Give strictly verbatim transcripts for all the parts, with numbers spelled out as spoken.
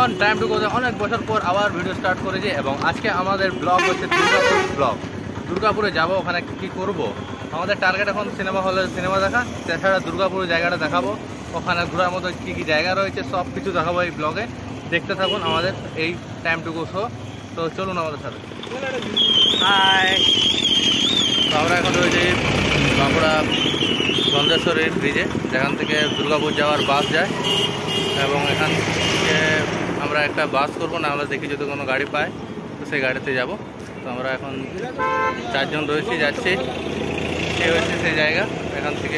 Everyone, time to গোতে অনেক বছর পর আবার ভিডিও স্টার্ট করেছি এবং আজকে আমাদের ব্লগ হচ্ছে দুর্গাপুর ব্লগ। দুর্গাপুরে যাব, ওখানে কি করব। আমাদের টার্গেট এখন সিনেমা হলে সিনেমা দেখা, তাছাড়া দুর্গাপুর জায়গাটা দেখাবো, ওখানে ঘোরার মতো কী কী জায়গা রয়েছে সব কিছু দেখাবো এই ব্লগে। দেখতে থাকুন আমাদের এই টাইম টু গো শো। তো চলুন আমাদের সাথে। হাই, তো আমরা এখন রয়েছি বাঁকুড়া চন্দ্রেশ্বরের ব্রিজে, যেখান থেকে দুর্গাপুর যাওয়ার বাস যায় এবং এখান থেকে আমরা একটা বাস করবো, না আমরা দেখি যদি কোনো গাড়ি পাই তো সেই গাড়িতে যাব। তো আমরা এখন চারজন রয়েছি, যাচ্ছি। এই হচ্ছে সেই জায়গা। এখান থেকে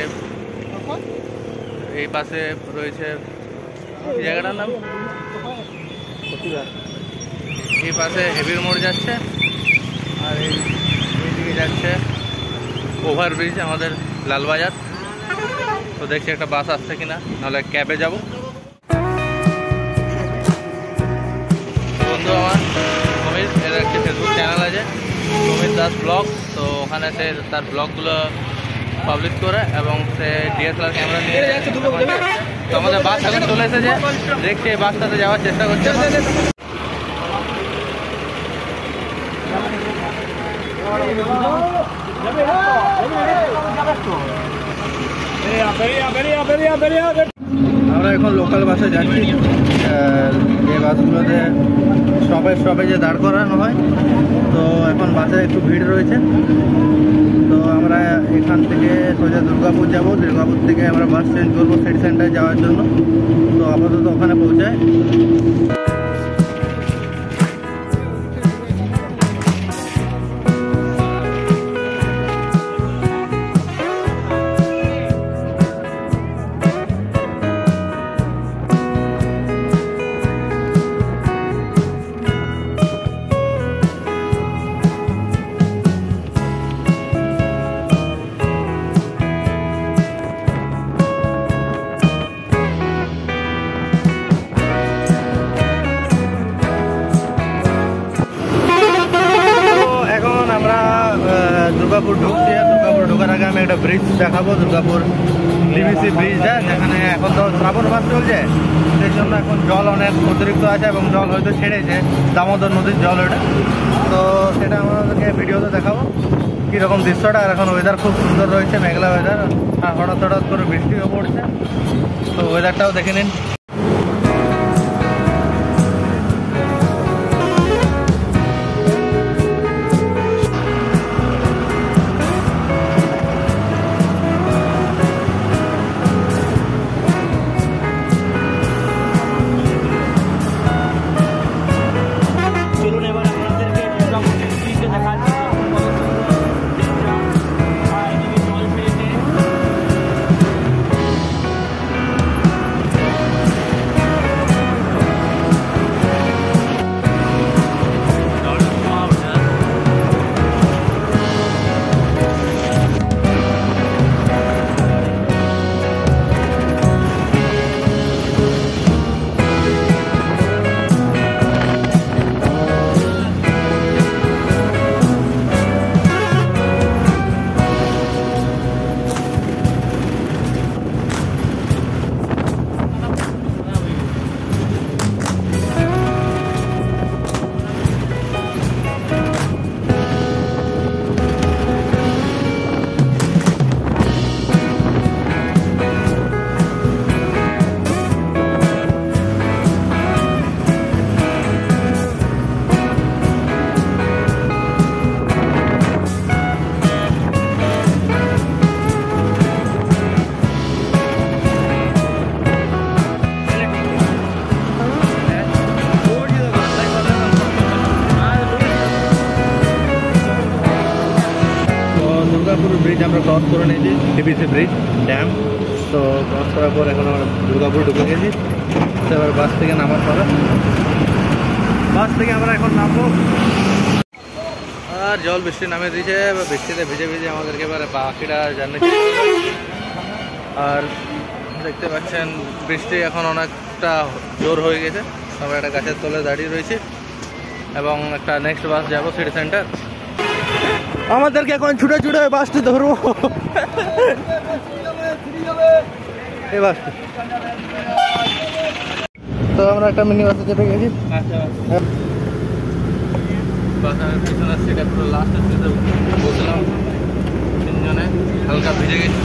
এই পাশে রয়েছে জায়গাটার নাম, এই পাশে হেভির মোড় যাচ্ছে, আর এই দিকে যাচ্ছে ওভারব্রিজ আমাদের লালবাজার। তো দেখছি একটা বাস আসছে কিনা, নাহলে ক্যাবে যাব। বন্ধু আমার সমীর, এর একটি ফেসবুক চ্যানেল আছে সমীর দাস ব্লগ। তো ওখানে সে তার ব্লগগুলো পাবলিশ করে এবং সে ডিএসএলআর ক্যামেরা নিয়ে যাচ্ছে। তো আমাদের বাস এখন চলে এসেছে, দেখছি এই বাসটাতে যাওয়ার চেষ্টা করছে। আমরা এখন লোকাল বাসে যাচ্ছি, যে বাসগুলোতে স্টপেজ স্টপেজে দাঁড় করানো হয়। তো এখন বাসে একটু ভিড় রয়েছে। তো আমরা এখান থেকে সোজা দুর্গাপুর যাব, দুর্গাপুর থেকে আমরা বাস চেঞ্জ করবো সিটি সেন্টার যাওয়ার জন্য। তো আপাতত ওখানে পৌঁছায়। দুর্গাপুর ঢুকছি, দুর্গাপুর ঢোকার আগে আমি একটা ব্রিজ দেখাবো, দুর্গাপুর ডিভিসি ব্রিজটা, যেখানে এখন তো শ্রাবণ মাস চলছে, সেই জন্য এখন জল অনেক অতিরিক্ত আছে এবং জল হয়তো ছেড়েছে, দামোদর নদীর জল ওটা। তো সেটা আমাদেরকে ভিডিওতে দেখাবো কীরকম দৃশ্যটা। আর এখন ওয়েদার খুব সুন্দর রয়েছে, মেঘলা ওয়েদার, আর হঠাৎ হঠাৎ করে বৃষ্টিও পড়ছে। তো ওয়েদারটাও দেখে নিন। দুর্গাপুর ব্রিজ আমরা ক্রস করে নিয়েছি, ডিভিসি ব্রিজ ড্যাম। তো ক্রস করার পর এখন আমরা দুর্গাপুর ঢুকে গেছি। তো এবার বাস থেকে নামার পরে বাস থেকে আমরা এখন নামবো। আর জল বৃষ্টি নামে দিয়েছে, বৃষ্টিতে ভিজে ভিজে আমাদেরকে এবারে বাকিটা জার্নি। আর দেখতে পাচ্ছেন বৃষ্টি এখন অনেকটা জোর হয়ে গেছে। আমরা একটা গাছের তলে দাঁড়িয়ে রয়েছি এবং একটা নেক্সট বাস যাবো সিটি সেন্টার। আমাদেরকে এখন ছুটে ছুটে বাসটি ধরবো, এই বাসটি। তো আমরা একটা মিনি বাসে চেপে গেছি। বাসের পিছনের সিটে পুরো লাস্টের সিটে বসলাম তিনজনে, হালকা ভিজে গেছি।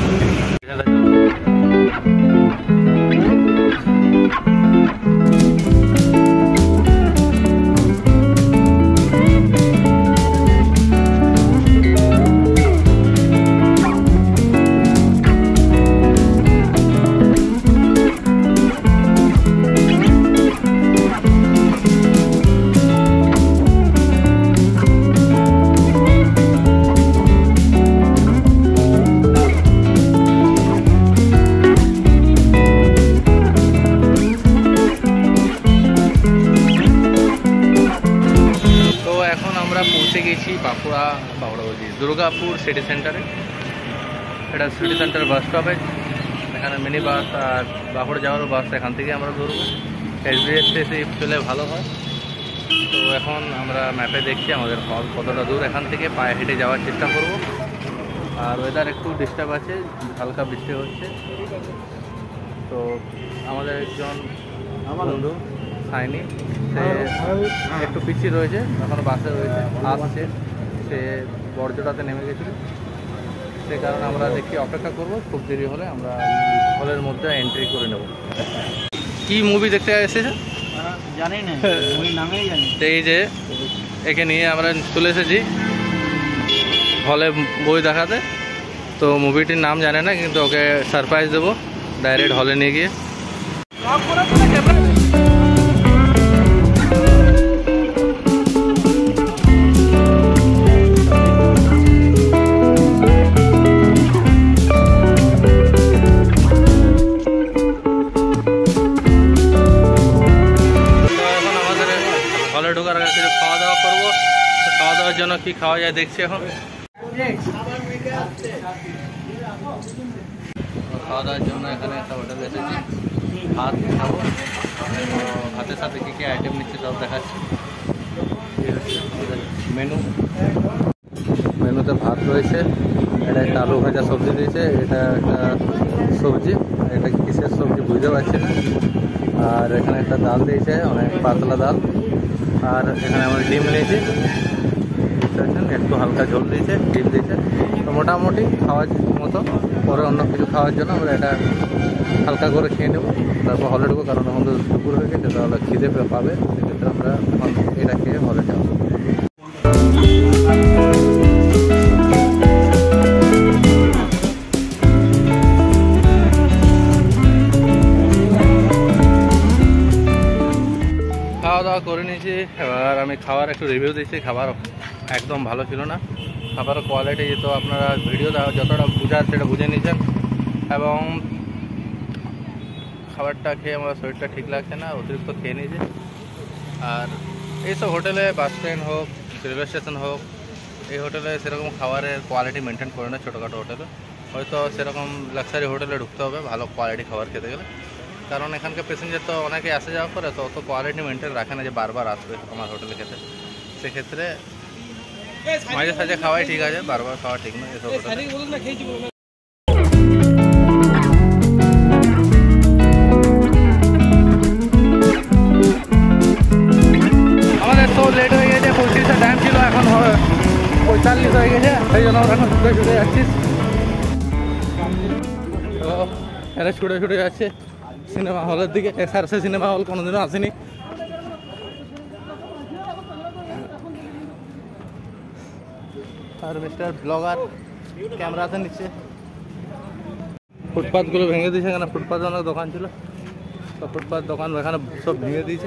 পৌঁছে গেছি বাঁকুড়া বাঁকুড়া বলছি দুর্গাপুর সিটি সেন্টারে। এটা সিটি সেন্টার বাস স্টপেজ, এখানে মিনি বাস আর বাঁকুড়া যাওয়ার বাস এখান থেকে আমরা ধরবো। এসবিএসটিসি পেলে ভালো হয়। তো এখন আমরা ম্যাপে দেখছি আমাদের হল কতটা দূর, এখান থেকে পায়ে হেঁটে যাওয়ার চেষ্টা করব। আর ওয়েদার একটু ডিস্টার্ব আছে, হালকা বৃষ্টি হচ্ছে। তো আমাদের একজন বন্ধু সাইনি, সে একটু পিছিয়ে রয়েছে, এখনও বাসে রয়েছে, আসছে। সে বর্জটাতে নেমে গেছিল, সে কারণে আমরা দেখি অপেক্ষা করব। খুব দেরি হলে আমরা হলের মধ্যে এন্ট্রি করে নেব। কি মুভি দেখতে এসেছে জানি না, নামেই জানি। এই যে একে নিয়ে আমরা চলে এসেছি হলে বই দেখাতে। তো মুভিটির নাম জানে না, কিন্তু ওকে সারপ্রাইজ দেবো ডাইরেক্ট হলে নিয়ে গিয়ে। ঢোকার আগে কিছু খাওয়া দাওয়া করবো। খাওয়া দাওয়ার জন্য কি খাওয়া যায় দেখছি এখন। খাওয়া দাওয়ার জন্য এখানে একটা হোটেলে এসেছি, ভাত খাবো। ভাতের সাথে কী কী আইটেম নিচ্ছে সব দেখাচ্ছি। মেনু মেনুতে ভাত রয়েছে, এটা একটা আলু ভাজা সবজি দিয়েছে, এটা একটা সবজি, এটা কিসের সবজি বুঝতে পারছি না। আর এখানে একটা ডাল দিয়েছে, অনেক পাতলা ডাল। আর এখানে আমরা ডিম নিয়েছি, বুঝতে পারছেন, একটু হালকা ঝোল দিয়েছে, ডিম দিয়েছে। তো মোটামুটি খাওয়ার মতো। পরে অন্য কিছু খাওয়ার জন্য আমরা এটা হালকা করে খেয়ে নেবো, তারপর হলে ঢুকবো। কারণ এখন তো দুপুর হয়ে গেছে, তাহলে খিদে পাবে। সেক্ষেত্রে আমরা এখন এটা খেয়ে হলে যাবো। খাওয়া দাওয়া করে নিয়েছি, এবার আমি খাবার একটু রিভিউ দিচ্ছি। খাবার একদম ভালো ছিল না, খাবারের কোয়ালিটি তো আপনারা ভিডিও যতটা বুঝার সেটা বুঝে নিয়েছেন। এবং খাবারটা খেয়ে আমার শরীরটা ঠিক লাগছে না, অতিরিক্ত খেয়ে নিয়েছি। আর এইসব হোটেলে, বাস স্ট্যান্ড হোক, রেলওয়ে স্টেশন হোক, এই হোটেলে সেরকম খাবারের কোয়ালিটি মেনটেন করে না। ছোটোখাটো হোটেলে হয়তো সেরকম লাক্সারি হোটেলে ঢুকতে হবে ভালো কোয়ালিটি খাবার খেতে গেলে। কারণ এখানকার প্যাসেঞ্জার তো অনেকে আসে যাওয়া করে, তো অত কোয়ালিটি মেনটেন রাখে না যে বারবার আসবে আমার হোটেলে খেতে। সেক্ষেত্রে মাঝে সাঝে খাওয়াই ঠিক আছে, বারবার খাওয়া ঠিক নয় এসব হোটেলে। আমাদের তো লেট হয়ে গেছে, পঁয়ত্রিশটা টাইম ছিল, এখন পঁয়তাল্লিশ হয়ে গেছে। সেই জন্য আমরা এখন ছুটে ছুটে যাচ্ছি। তো এরা ছুটে ছুটে যাচ্ছে সিনেমা হলের দিকে। এসআরসি সিনেমা হল কোনোদিনও আসেনি। আর মিস্টার ব্লগার ক্যামেরাতে নিচ্ছে। ফুটপাথগুলো ভেঙে দিয়েছে, এখানে ফুটপাথে অনেক দোকান ছিল, তো ফুটপাথ দোকান এখানে সব ভেঙে দিয়েছে।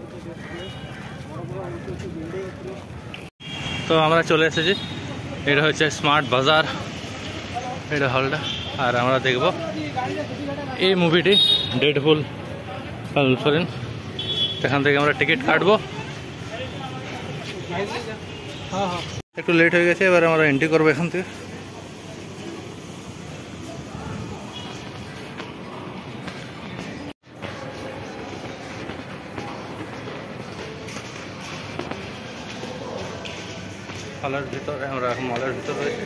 তো আমরা চলে এসেছি, এটা হচ্ছে স্মার্ট বাজার, এটা হলটা। আর আমরা দেখব এই মুভিটি ডেডপুল কনফারেন্স। এখান থেকে আমরা টিকিট কাটবো। একটু লেট হয়ে গেছে, এবার আমরা এন্ট্রি করবো এখান থেকে। হলের ভিতরে আমরা এখন মলের ভিতরে রয়েছি।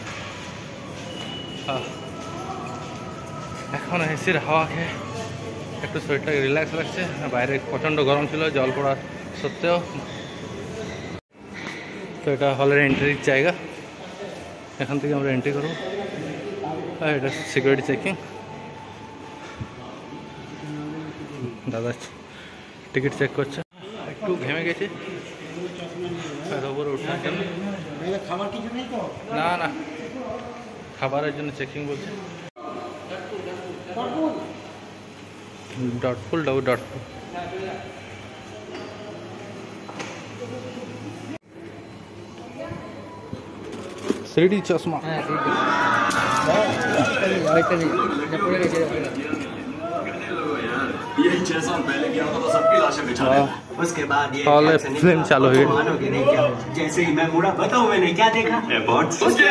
এখন এসির হাওয়া খেয়ে একটু শরীরটা রিল্যাক্স লাগছে। বাইরে প্রচণ্ড গরম ছিল জল পড়া সত্ত্বেও। তো এটা হলের এন্ট্রির জায়গা, এখান থেকে আমরা এন্ট্রি করবো। আর এটা সিকিউরিটি চেকিং, দাদা টিকিট চেক করছে। একটু ঘেমে গেছি উপরে উঠার জন্য। খাবার কিছু নেই তো? না না, খাবারের জন্য চেকিং বলছে। ডাউটফুল ডাউ ডাউটফুল থ্রি চশমা। यही छह साल पहले किया था तो सबकी लाशें बिछा देता। उसके बाद ये हॉल फिल्म चालू हुई। मानोगे नहीं क्या हुआ? जैसे ही मैं मुड़ा बताओ मैंने क्या देखा? एयरपोर्ट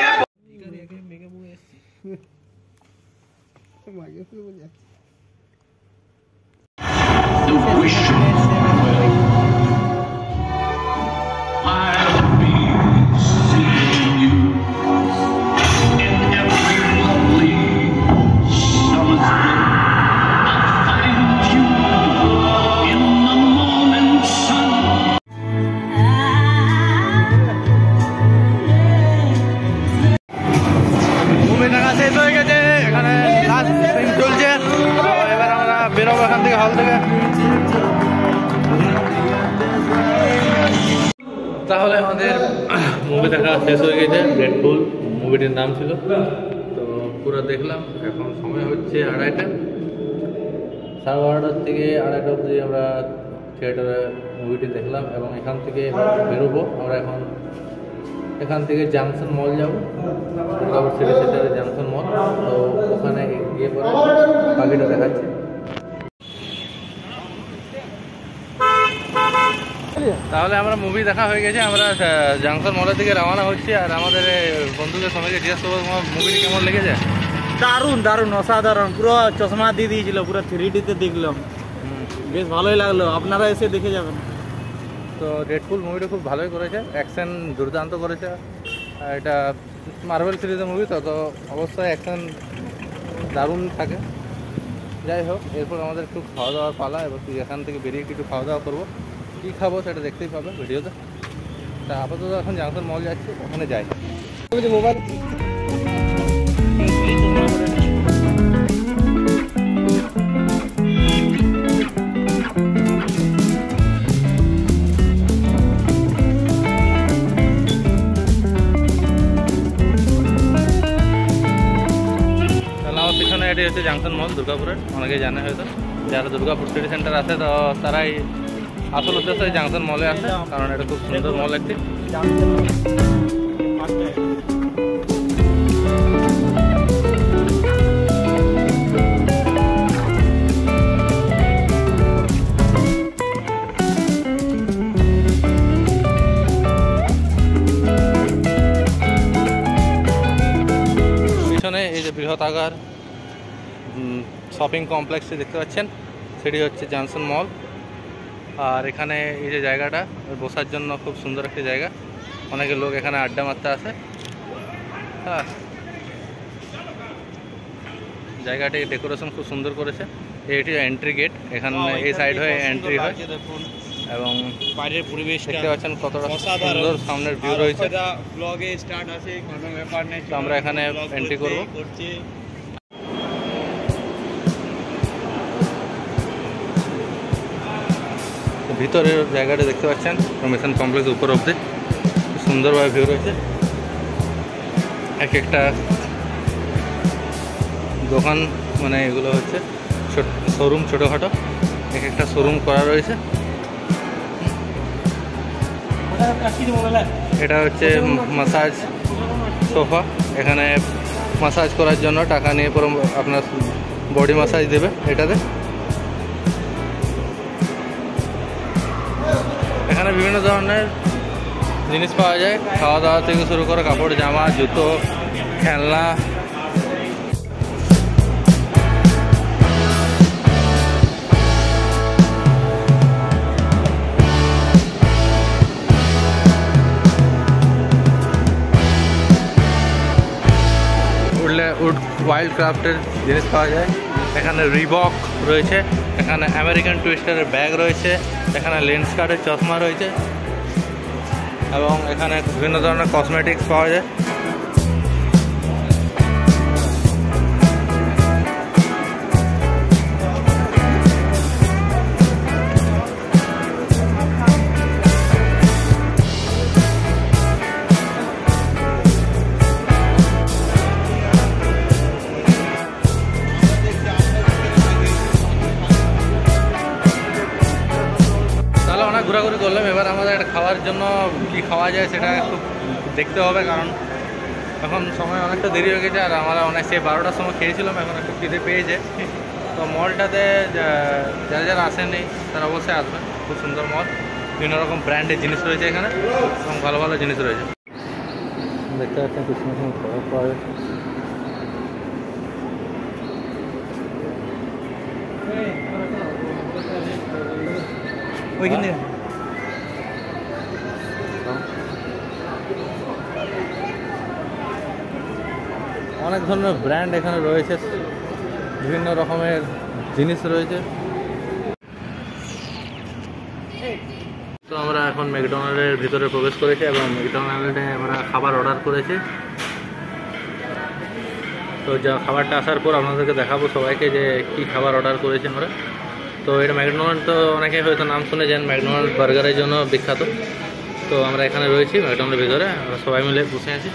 তাহলে আমাদের মুভি দেখা শেষ হয়ে গেছে। ডেডপুল মুভিটির নাম ছিল। তো পুরো দেখলাম। এখন সময় হচ্ছে আড়াইটা, সাড়ে বারোটার থেকে আড়াইটা অবধি আমরা থিয়েটারে মুভিটি দেখলাম এবং এখান থেকে বেরোবো আমরা। এখন এখান থেকে জাংশন মল যাবো, দুর্গাপুর সিটি সেন্টারে জাংশন মল। তো ওখানে গিয়ে পরে বাকিটা দেখাচ্ছি। তাহলে আমরা মুভি দেখা হয়ে গেছে, আমরা জাংশন মলের দিকে রওনা হচ্ছি। আর আমাদের বন্ধুদের সবাইকে জিজ্ঞেস করবো তোমার মুভিটি কেমন লেগেছে। দারুণ দারুণ অসাধারণ, পুরো চশমা দিয়ে দিয়েছিল, পুরো থ্রি ডিতে দেখলাম, বেশ ভালোই লাগলো। আপনারা এসে দেখে যাবেন। তো ডেডপুল মুভিটা খুব ভালোই করেছে, অ্যাকশন দুর্দান্ত করেছে। এটা মার্ভেল সিরিজের মুভি তো তো অবশ্যই অ্যাকশন দারুণ থাকে। যাই হোক, এরপর আমাদের একটু খাওয়া দাওয়ার পালা। এবার এখান থেকে বেরিয়ে কিছু খাওয়া দাওয়া করবো। কী খাবো সেটা দেখতেই পাবে ভিডিওতে। তা আপাতত এখন জাংশন মল যাচ্ছি, ওখানে যাই। মোবাইল আমার পিছনে এটি হচ্ছে জাংশন মল দুর্গাপুরের। অনেকেই জানে হয়তো, যারা দুর্গাপুর সিটি সেন্টার আছে তো তারাই আসল উদ্দেশ্য এই জাংশন মলে আসে, কারণ এটা খুব সুন্দর মল একটি। পিছনে এই যে বৃহৎ আকার শপিং কমপ্লেক্সটি দেখতে পাচ্ছেন, সেটি হচ্ছে জাংশন মল। আর এখানে এই যে জায়গাটা বসার জন্য খুব সুন্দর একটি জায়গা, অনেকে লোক এখানে আড্ডা মারতে আসে। হ্যাঁ, জায়গাটি ডেকোরেশন খুব সুন্দর করেছে। এটি এন্ট্রি গেট, এখানে এই সাইড হয়ে এন্ট্রি হয় এবং বাইরের পরিবেশ দেখতে পাচ্ছেন কতটা সুন্দর সামনের ভিউ রয়েছে। ব্লগে স্টার্ট আছে, কোনো ব্যাপার নেই। তো আমরা এখানে এন্ট্রি করব। ভিতরের জায়গাটা দেখতে পাচ্ছেন, মিশন কমপ্লেক্স উপর অব্দি সুন্দরভাবে ভিউ রয়েছে। এক একটা দোকান, মানে এগুলো হচ্ছে শোরুম, ছোটোখাটো এক একটা শোরুম করা রয়েছে। এটা হচ্ছে মাসাজ সোফা, এখানে মাসাজ করার জন্য টাকা নিয়ে পরে আপনার বডি মাসাজ দেবে এটাতে। এখানে বিভিন্ন ধরনের জিনিস পাওয়া যায়, খাওয়া দাওয়া থেকে শুরু করে কাপড় জামা জুতো খেলনা। উড ওয়াইল্ড ক্রাফটের জিনিস পাওয়া যায়। এখানে রিবক রয়েছে, এখানে আমেরিকান টুইস্টারের ব্যাগ রয়েছে, এখানে লেন্স কার্ডের চশমা রয়েছে এবং এখানে বিভিন্ন ধরনের কসমেটিক্স পাওয়া যায়। ঘোরাঘুরি করলাম, এবার আমাদের একটা খাওয়ার জন্য কি খাওয়া যায় সেটা একটু দেখতে হবে, কারণ এখন সময় অনেকটা দেরি হয়ে গেছে আর আমরা অনেক সেই বারোটার সময় খেয়েছিলাম, এখন একটু খিদে পেয়েছে। তো মলটাতে যারা যারা আসেনি তারা অবশ্যই আসবেন, খুব সুন্দর মল, বিভিন্ন রকম ব্র্যান্ডের জিনিস রয়েছে এখানে এবং ভালো ভালো জিনিস রয়েছে। দেখতে পাচ্ছেন খুব সুন্দর সুন্দর খাবার পাওয়া যায়। ওইখানে অনেক ধরনের ব্র্যান্ড এখানে রয়েছে, বিভিন্ন রকমের জিনিস রয়েছে। তো আমরা এখন ম্যাকডোনাল্ডের ভিতরে প্রবেশ করেছি এবং ম্যাকডোনাল্ডে আমরা খাবার অর্ডার করেছি। তো যা খাবারটা আসার পর আপনাদেরকে দেখাবো সবাইকে যে কি খাবার অর্ডার করেছি আমরা। তো এটা ম্যাকডোনাল্ড, তো অনেকে হয়তো নাম শুনেছেন, ম্যাকডোনাল্ড বার্গারের জন্য বিখ্যাত। তো আমরা এখানে রয়েছি ম্যাকডোনাল্ডের ভিতরে, আমরা সবাই মিলে বসে আছি।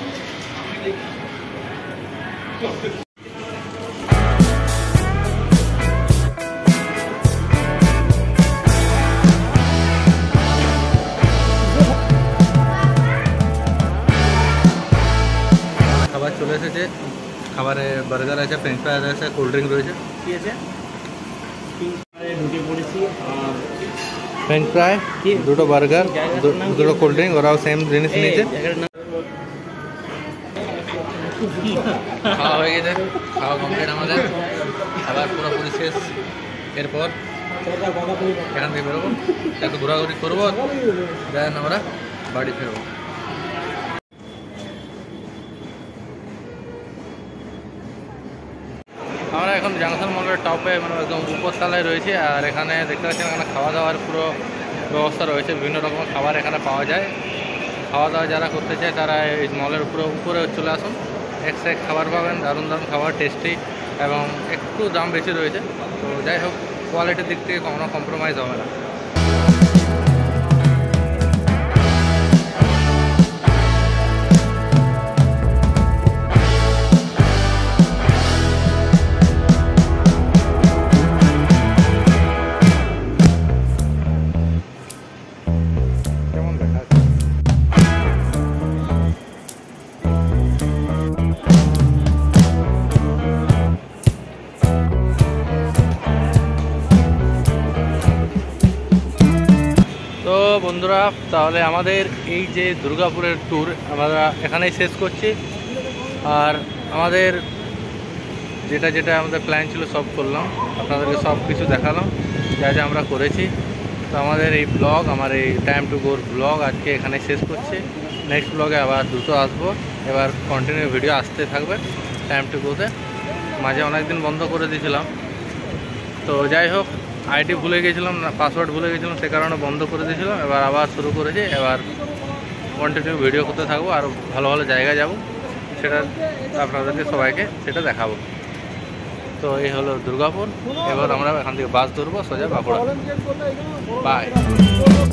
খাবার চলে এসেছে, খাবারে বার্গার আছে, ফ্রেঞ্চ ফ্রাই আছে, কোল্ড ড্রিঙ্ক রয়েছে। কি আছে? ঢুকে পড়েছি আর ফ্রেঞ্চ ফ্রাই, দুটো বার্গার, দুটো কোল্ড ড্রিঙ্ক, ওরাও সেম জিনিস নিয়েছে। খাওয়া হয়ে গেছে, খাওয়া কমপ্লিট আমাদের, খাবার পুরোপুরি শেষ। এরপর এখান থেকে বেরোবো, একটু ঘোরাঘুরি করবো, দেন আমরা বাড়ি ফিরবো। আমরা এখন জাংশন মলের টপে, মানে একদম উপরতলায় রয়েছে, আর এখানে দেখতে পাচ্ছেন এখানে খাওয়া দাওয়ার পুরো ব্যবস্থা রয়েছে, বিভিন্ন রকমের খাবার এখানে পাওয়া যায়। খাওয়া দাওয়া যারা করতে চায় তারা এই মলের উপরে উপরে চলে আসুন, এক্স এক খাবার পাবেন, দারুণ দারুণ খাবার, টেস্টি, এবং একটু দাম বেশি রয়েছে। তো যাই হোক, কোয়ালিটির দিক থেকে কোনো কম্প্রোমাইজ হবে না। বন্ধুরা, তাহলে আমাদের এই যে দুর্গাপুরের ট্যুর আমরা এখানেই শেষ করছি, আর আমাদের যেটা যেটা আমাদের প্ল্যান ছিল সব করলাম, আপনাদেরকে সব কিছু দেখালাম যা যা আমরা করেছি। তো আমাদের এই ব্লগ, আমার এই টাইম টু গোর ব্লগ আজকে এখানে শেষ করছি। নেক্সট ব্লগে আবার দ্রুত আসবো, এবার কন্টিনিউ ভিডিও আসতে থাকবে টাইম টু গোতে। মাঝে অনেক দিন বন্ধ করে দিয়েছিলাম, তো যাই হোক, আইডি ভুলে গেছিলাম, না পাসওয়ার্ড ভুলে গেছিলাম, সে কারণে বন্ধ করে দিয়েছিলাম। এবার আবার শুরু করেছি, এবার কন্টিনিউ ভিডিও করতে থাকবো, আর ভালো ভালো জায়গায় যাব, সেটা আপনাদেরকে সবাইকে সেটা দেখাবো। তো এই হলো দুর্গাপুর, এবার আমরা এখান থেকে বাস ধরবো সোজা বাঁকুড়া। বাই।